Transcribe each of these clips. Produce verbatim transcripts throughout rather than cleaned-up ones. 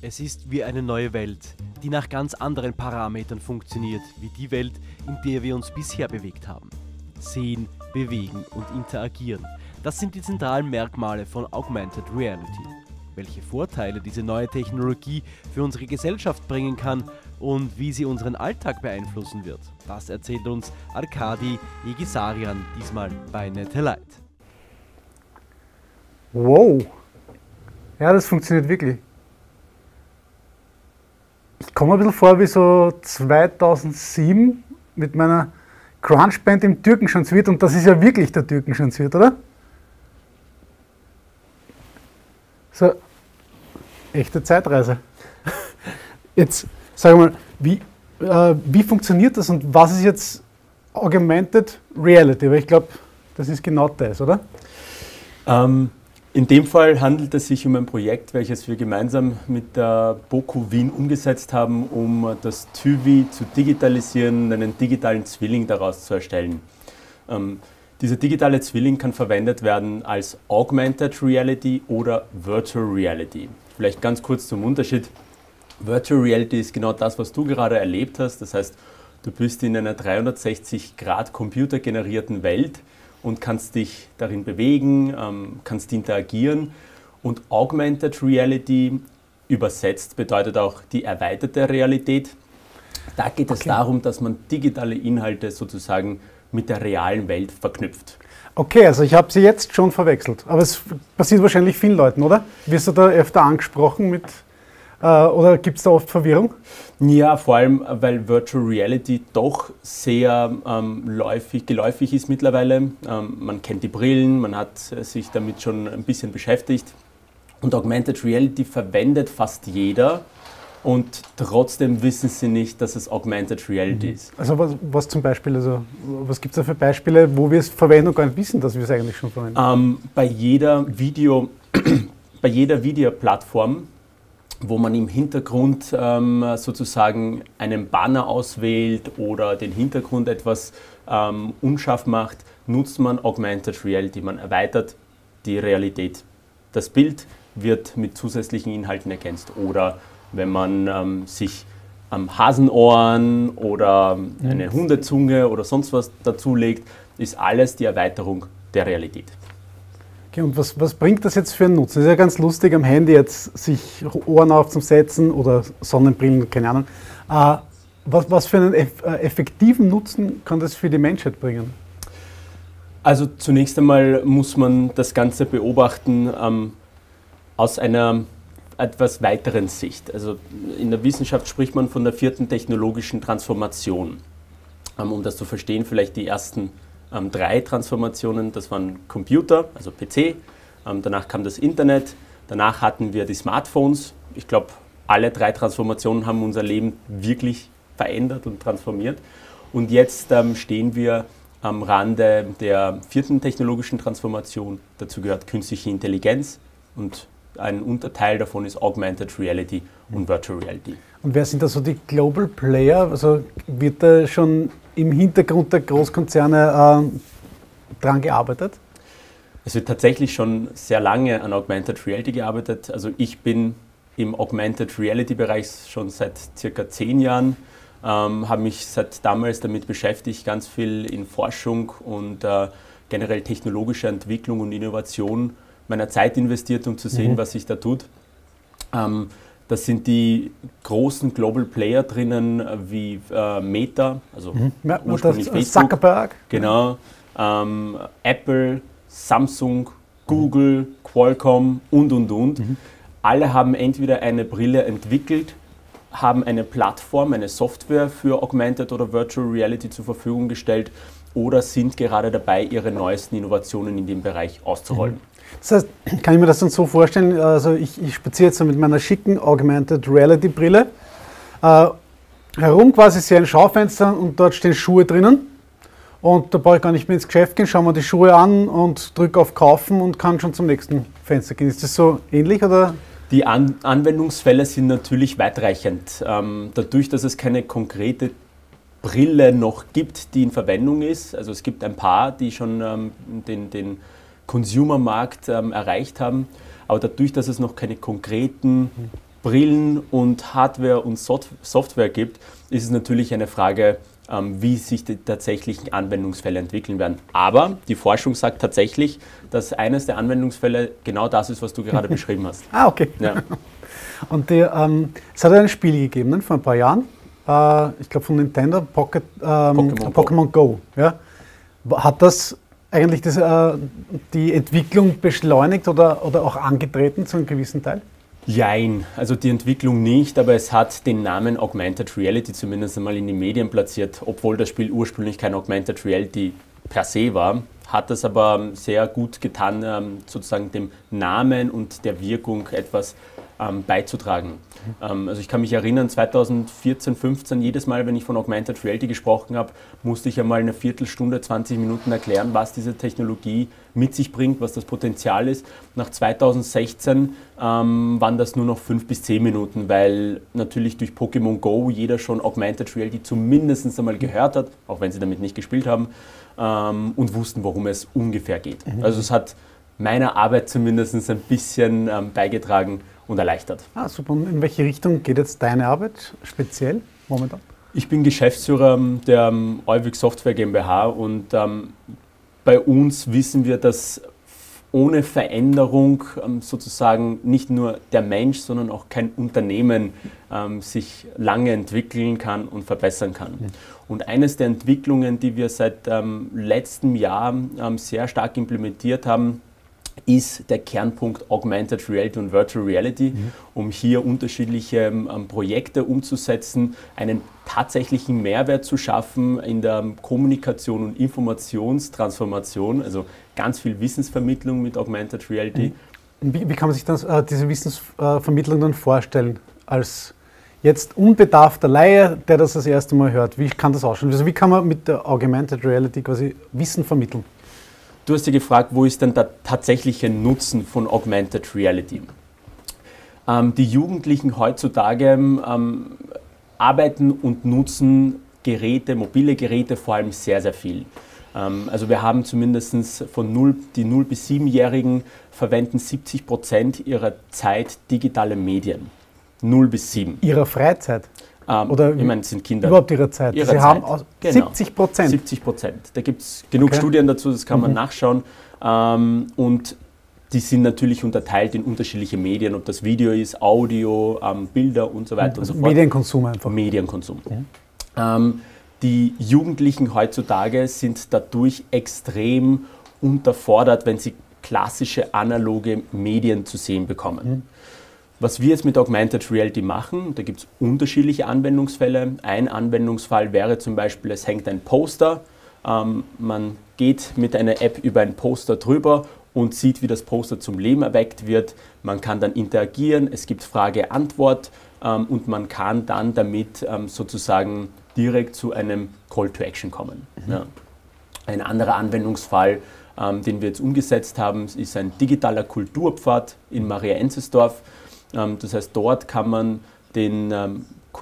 Es ist wie eine neue Welt, die nach ganz anderen Parametern funktioniert, wie die Welt, in der wir uns bisher bewegt haben. Sehen, bewegen und interagieren, das sind die zentralen Merkmale von Augmented Reality. Welche Vorteile diese neue Technologie für unsere Gesellschaft bringen kann und wie sie unseren Alltag beeinflussen wird, das erzählt uns Arkadi Egisarian diesmal bei Netellite. Wow! Ja, das funktioniert wirklich. Ich komme mir ein bisschen vor wie so zweitausendsieben mit meiner Crunchband im Türkenschanzwirt, und das ist ja wirklich der Türkenschanzwirt, oder? So, echte Zeitreise. Jetzt sag mal, wie, äh, wie funktioniert das und was ist jetzt Augmented Reality? Weil ich glaube, das ist genau das, oder? Ähm, in dem Fall handelt es sich um ein Projekt, welches wir gemeinsam mit der BOKU Wien umgesetzt haben, um das TÜVI zu digitalisieren, einen digitalen Zwilling daraus zu erstellen. Ähm, dieser digitale Zwilling kann verwendet werden als Augmented Reality oder Virtual Reality. Vielleicht ganz kurz zum Unterschied. Virtual Reality ist genau das, was du gerade erlebt hast. Das heißt, du bist in einer dreihundertsechzig Grad computergenerierten Welt und kannst dich darin bewegen, ähm, kannst interagieren. Und Augmented Reality übersetzt bedeutet auch die erweiterte Realität. Da geht es okay. darum, dass man digitale Inhalte sozusagen mit der realen Welt verknüpft. Okay, also ich habe sie jetzt schon verwechselt, aber es passiert wahrscheinlich vielen Leuten, oder? Wirst du da öfter angesprochen mit, äh, oder gibt es da oft Verwirrung? Ja, vor allem, weil Virtual Reality doch sehr ähm, läufig, geläufig ist mittlerweile. Ähm, man kennt die Brillen, man hat sich damit schon ein bisschen beschäftigt. Und Augmented Reality verwendet fast jeder. Und trotzdem wissen sie nicht, dass es Augmented Reality ist. Also was, was zum Beispiel, also was gibt es da für Beispiele, wo wir es verwenden und gar nicht wissen, dass wir es eigentlich schon verwenden? Ähm, bei jeder Video, bei jeder Videoplattform, wo man im Hintergrund ähm, sozusagen einen Banner auswählt oder den Hintergrund etwas ähm, unscharf macht, nutzt man Augmented Reality. Man erweitert die Realität. Das Bild wird mit zusätzlichen Inhalten ergänzt. Oder wenn man ähm, sich am Hasenohren oder eine Hundezunge oder sonst was dazulegt, ist alles die Erweiterung der Realität. Okay, und was, was bringt das jetzt für einen Nutzen? Es ist ja ganz lustig, am Handy jetzt sich Ohren aufzusetzen oder Sonnenbrillen, keine Ahnung. Äh, was, was für einen eff äh, effektiven Nutzen kann das für die Menschheit bringen? Also zunächst einmal muss man das Ganze beobachten ähm, aus einer etwas weiteren Sicht. Also in der Wissenschaft spricht man von der vierten technologischen Transformation. Ähm, um das zu verstehen, vielleicht die ersten ähm, drei Transformationen, das waren Computer, also P C, ähm, danach kam das Internet, danach hatten wir die Smartphones. Ich glaube, alle drei Transformationen haben unser Leben wirklich verändert und transformiert. Und jetzt ähm, stehen wir am Rande der vierten technologischen Transformation. Dazu gehört künstliche Intelligenz und ein Unterteil davon ist Augmented Reality und Virtual Reality. Und wer sind da so die Global Player? Also wird da schon im Hintergrund der Großkonzerne äh, dran gearbeitet? Es wird tatsächlich schon sehr lange an Augmented Reality gearbeitet. Also ich bin im Augmented Reality Bereich schon seit circa zehn Jahren, ähm, habe mich seit damals damit beschäftigt, ganz viel in Forschung und äh, generell technologische Entwicklung und Innovation meiner Zeit investiert, um zu sehen, mhm. was sich da tut. Ähm, das sind die großen Global Player drinnen, wie äh, Meta, also mhm. ja, ursprünglich Facebook, Zuckerberg. Genau, ähm, Apple, Samsung, Google, Qualcomm und, und, und. Mhm. Alle haben entweder eine Brille entwickelt, haben eine Plattform, eine Software für Augmented oder Virtual Reality zur Verfügung gestellt oder sind gerade dabei, ihre neuesten Innovationen in dem Bereich auszurollen. Mhm. Das heißt, kann ich mir das dann so vorstellen, also ich, ich spaziere jetzt so mit meiner schicken Augmented Reality Brille äh, herum, quasi sehe ein Schaufenster und dort stehen Schuhe drinnen und da brauche ich gar nicht mehr ins Geschäft gehen, schaue mir die Schuhe an und drücke auf Kaufen und kann schon zum nächsten Fenster gehen. Ist das so ähnlich, oder? Die An Anwendungsfälle sind natürlich weitreichend. Ähm, dadurch, dass es keine konkrete Brille noch gibt, die in Verwendung ist, also es gibt ein paar, die schon ähm, den, den Consumer-Markt ähm, erreicht haben, aber dadurch, dass es noch keine konkreten Brillen und Hardware und Software gibt, ist es natürlich eine Frage, ähm, wie sich die tatsächlichen Anwendungsfälle entwickeln werden. Aber die Forschung sagt tatsächlich, dass eines der Anwendungsfälle genau das ist, was du gerade beschrieben hast. Ah, okay. Ja. Und die, ähm, es hat ein Spiel gegeben, ne, vor ein paar Jahren, äh, ich glaube von Nintendo, Pocket, ähm, Pokémon, Pokémon Go. Go ja? Hat das eigentlich das, äh, die Entwicklung beschleunigt oder, oder auch angetreten zu einem gewissen Teil? Jein, also die Entwicklung nicht, aber es hat den Namen Augmented Reality zumindest einmal in die Medien platziert, obwohl das Spiel ursprünglich kein Augmented Reality per se war, hat es aber sehr gut getan, sozusagen dem Namen und der Wirkung etwas ähm, beizutragen. Ähm, also ich kann mich erinnern, zweitausendvierzehn, fünfzehn, jedes Mal, wenn ich von Augmented Reality gesprochen habe, musste ich einmal eine Viertelstunde, zwanzig Minuten erklären, was diese Technologie mit sich bringt, was das Potenzial ist. Nach zweitausendsechzehn ähm, waren das nur noch fünf bis zehn Minuten, weil natürlich durch Pokémon Go jeder schon Augmented Reality zumindest einmal gehört hat, auch wenn sie damit nicht gespielt haben, ähm, und wussten, worum es ungefähr geht. Mhm. Also es hat meiner Arbeit zumindest ein bisschen ähm, beigetragen und erleichtert. Ah, super. Und in welche Richtung geht jetzt deine Arbeit speziell momentan? Ich bin Geschäftsführer der ähm, Euwig Software GmbH und ähm, bei uns wissen wir, dass ohne Veränderung ähm, sozusagen nicht nur der Mensch, sondern auch kein Unternehmen ähm, sich lange entwickeln kann und verbessern kann. Mhm. Und eines der Entwicklungen, die wir seit ähm, letztem Jahr ähm, sehr stark implementiert haben, ist der Kernpunkt Augmented Reality und Virtual Reality, mhm. um hier unterschiedliche ähm, Projekte umzusetzen, einen tatsächlichen Mehrwert zu schaffen in der ähm, Kommunikation und Informationstransformation, also ganz viel Wissensvermittlung mit Augmented Reality. Mhm. Wie, wie kann man sich das, äh, diese Wissensvermittlung dann vorstellen, als jetzt unbedarfter Laie, der das das erste Mal hört? Wie kann das ausschauen? Also wie kann man mit der Augmented Reality quasi Wissen vermitteln? Du hast ja gefragt, wo ist denn der tatsächliche Nutzen von Augmented Reality? Ähm, die Jugendlichen heutzutage ähm, arbeiten und nutzen Geräte, mobile Geräte vor allem sehr, sehr viel. Ähm, also wir haben zumindest von null, die null- bis siebenjährigen verwenden siebzig Prozent ihrer Zeit digitale Medien. null bis sieben. Ihrer Freizeit? Ähm, Oder ich meine, es sind Kinder. Überhaupt ihrer Zeit. Ihrer Sie Zeit. haben aus Genau. siebzig Prozent. siebzig Prozent. Da gibt es genug Okay. Studien dazu, das kann man Mhm. nachschauen. Ähm, und die sind natürlich unterteilt in unterschiedliche Medien, ob das Video ist, Audio, ähm, Bilder und so weiter Also und so fort. Medienkonsum einfach. Medienkonsum. Mhm. Ähm, die Jugendlichen heutzutage sind dadurch extrem unterfordert, wenn sie klassische analoge Medien zu sehen bekommen. Mhm. Was wir jetzt mit Augmented Reality machen, da gibt es unterschiedliche Anwendungsfälle. Ein Anwendungsfall wäre zum Beispiel, es hängt ein Poster, ähm, man geht mit einer App über ein Poster drüber und sieht, wie das Poster zum Leben erweckt wird. Man kann dann interagieren, es gibt Frage-Antwort ähm, und man kann dann damit ähm, sozusagen direkt zu einem Call to Action kommen. Mhm. Ja. Ein anderer Anwendungsfall, ähm, den wir jetzt umgesetzt haben, ist ein digitaler Kulturpfad in Maria Enzesdorf. Das heißt, dort kann man den ähm,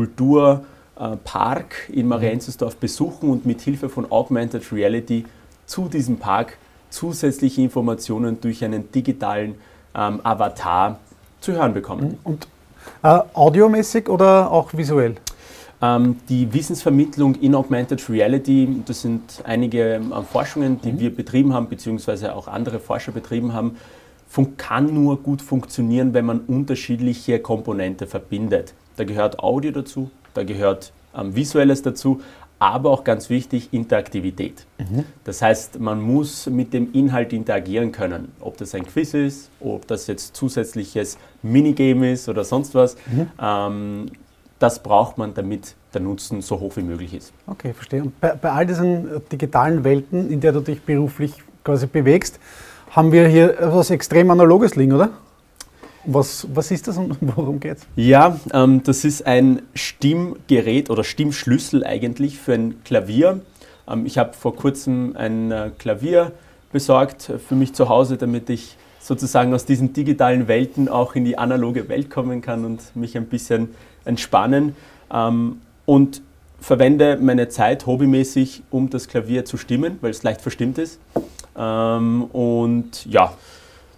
Kulturpark in Maria Enzesdorf besuchen und mit Hilfe von Augmented Reality zu diesem Park zusätzliche Informationen durch einen digitalen ähm, Avatar zu hören bekommen. Und äh, audiomäßig oder auch visuell? Ähm, die Wissensvermittlung in Augmented Reality, das sind einige ähm, Forschungen, die mhm. wir betrieben haben, beziehungsweise auch andere Forscher betrieben haben, kann nur gut funktionieren, wenn man unterschiedliche Komponente verbindet. Da gehört Audio dazu, da gehört ähm, Visuelles dazu, aber auch ganz wichtig, Interaktivität. Mhm. Das heißt, man muss mit dem Inhalt interagieren können. Ob das ein Quiz ist, ob das jetzt zusätzliches Minigame ist oder sonst was. Mhm. Ähm, das braucht man, damit der Nutzen so hoch wie möglich ist. Okay, verstehe. Und bei, bei all diesen digitalen Welten, in der du dich beruflich quasi bewegst, haben wir hier etwas extrem Analoges liegen, oder? Was, was ist das und worum geht es? Ja, ähm, das ist ein Stimmgerät oder Stimmschlüssel eigentlich für ein Klavier. Ähm, ich habe vor kurzem ein äh, Klavier besorgt für mich zu Hause, damit ich sozusagen aus diesen digitalen Welten auch in die analoge Welt kommen kann und mich ein bisschen entspannen. Ähm, und verwende meine Zeit hobbymäßig, um das Klavier zu stimmen, weil es leicht verstimmt ist. Ähm, und ja,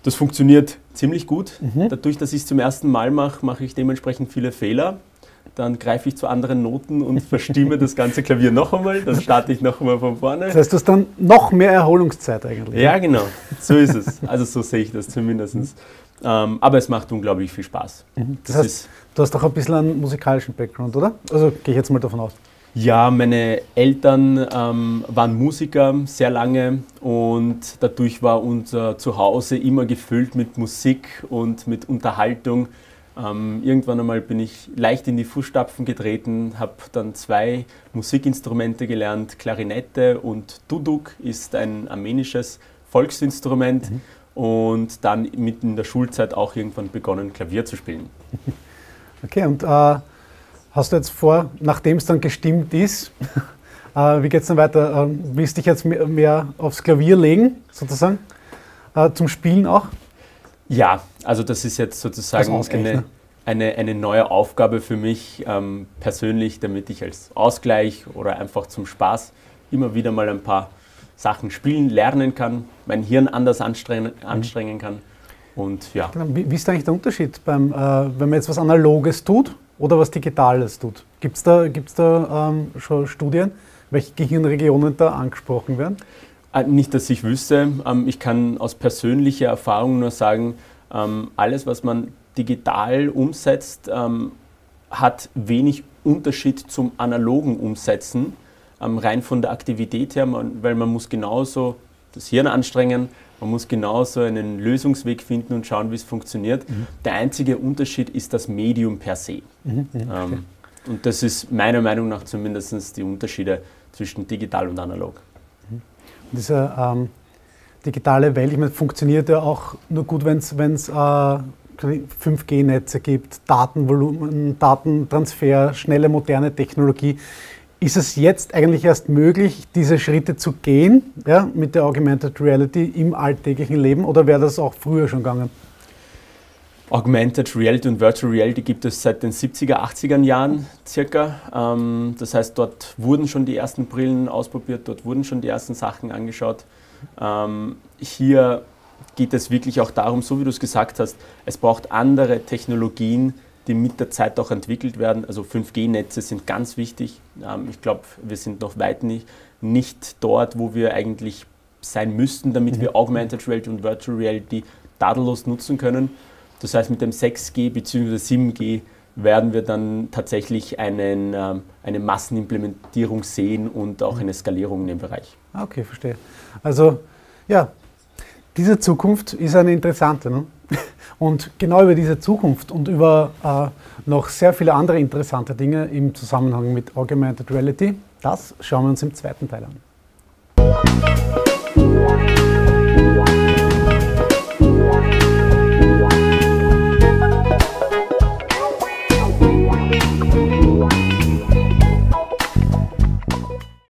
Das funktioniert ziemlich gut. Mhm. Dadurch, dass ich es zum ersten Mal mache, mache ich dementsprechend viele Fehler. Dann greife ich zu anderen Noten und verstimme das ganze Klavier noch einmal. Dann starte ich noch einmal von vorne. Das heißt, du hast dann noch mehr Erholungszeit eigentlich. Ja, genau. So ist es. Also so sehe ich das zumindest. Ähm, aber es macht unglaublich viel Spaß. Mhm. Das, Das heißt, ist, du hast doch ein bisschen einen musikalischen Background, oder? Also gehe ich jetzt mal davon aus. ja, meine Eltern ähm, waren Musiker sehr lange und dadurch war unser Zuhause immer gefüllt mit Musik und mit Unterhaltung. Ähm, irgendwann einmal bin ich leicht in die Fußstapfen getreten, habe dann zwei Musikinstrumente gelernt, Klarinette und Duduk ist ein armenisches Volksinstrument mhm. und dann mitten in der Schulzeit auch irgendwann begonnen, Klavier zu spielen. Okay, und äh, hast du jetzt vor, nachdem es dann gestimmt ist, äh, wie geht es dann weiter? Äh, willst du dich jetzt mehr, mehr aufs Klavier legen, sozusagen, äh, zum Spielen auch? Ja, also das ist jetzt sozusagen eine, eine, eine neue Aufgabe für mich ähm, persönlich, damit ich als Ausgleich oder einfach zum Spaß immer wieder mal ein paar Sachen spielen, lernen kann, mein Hirn anders anstrengen, anstrengen kann. Und ja. Wie, wie ist eigentlich der Unterschied, beim, äh, wenn man jetzt was Analoges tut oder was Digitales tut? Gibt es da, gibt's da ähm, schon Studien, welche Gehirnregionen da angesprochen werden? Nicht, dass ich wüsste. Ich kann aus persönlicher Erfahrung nur sagen, alles, was man digital umsetzt, hat wenig Unterschied zum analogen Umsetzen, rein von der Aktivität her, weil man muss genauso das Hirn anstrengen, man muss genauso einen Lösungsweg finden und schauen, wie es funktioniert. Mhm. Der einzige Unterschied ist das Medium per se. Mhm, ja, okay. Und das ist meiner Meinung nach zumindest die Unterschiede zwischen digital und analog. Diese ähm, digitale Welt, ich meine, funktioniert ja auch nur gut, wenn es äh, fünf G Netze gibt, Datenvolumen, Datentransfer, schnelle moderne Technologie. Ist es jetzt eigentlich erst möglich, diese Schritte zu gehen, ja, mit der Augmented Reality im alltäglichen Leben, oder wäre das auch früher schon gegangen? Augmented Reality und Virtual Reality gibt es seit den siebziger, achtziger Jahren circa. Ähm, das heißt, dort wurden schon die ersten Brillen ausprobiert, dort wurden schon die ersten Sachen angeschaut. Ähm, hier geht es wirklich auch darum, so wie du es gesagt hast, es braucht andere Technologien, die mit der Zeit auch entwickelt werden. Also fünf G Netze sind ganz wichtig. Ähm, ich glaube, wir sind noch weit nicht, nicht dort, wo wir eigentlich sein müssten, damit mhm. wir Augmented Reality und Virtual Reality tadellos nutzen können. Das heißt, mit dem sechs G bzw. sieben G werden wir dann tatsächlich einen, ähm, eine Massenimplementierung sehen und auch eine Skalierung in dem Bereich. Okay, verstehe. Also, ja, diese Zukunft ist eine interessante. Ne? Und genau über diese Zukunft und über äh, noch sehr viele andere interessante Dinge im Zusammenhang mit Augmented Reality, das schauen wir uns im zweiten Teil an.